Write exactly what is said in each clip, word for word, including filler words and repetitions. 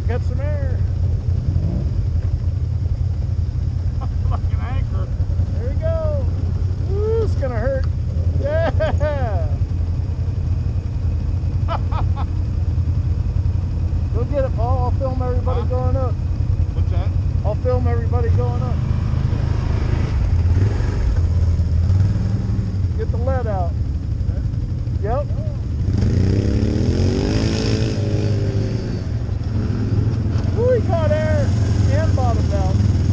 got some air. Like an anchor. There we go. Woo, it's gonna hurt. Yeah. Go get it, Paul. I'll film everybody Huh? going up. What's that? I'll film everybody going up. Get the lead out. Yep. Woo, he caught air and bottomed out.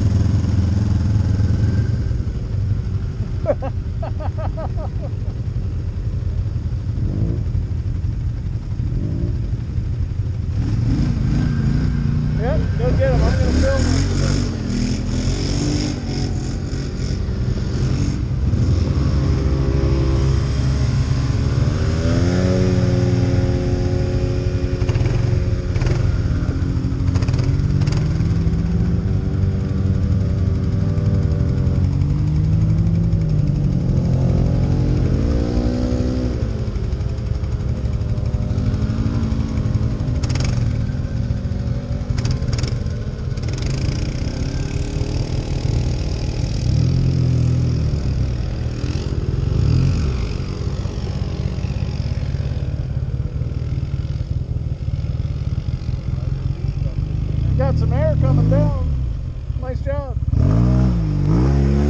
Yep, go get him. I'm going to film him. Got some air coming down. Nice job.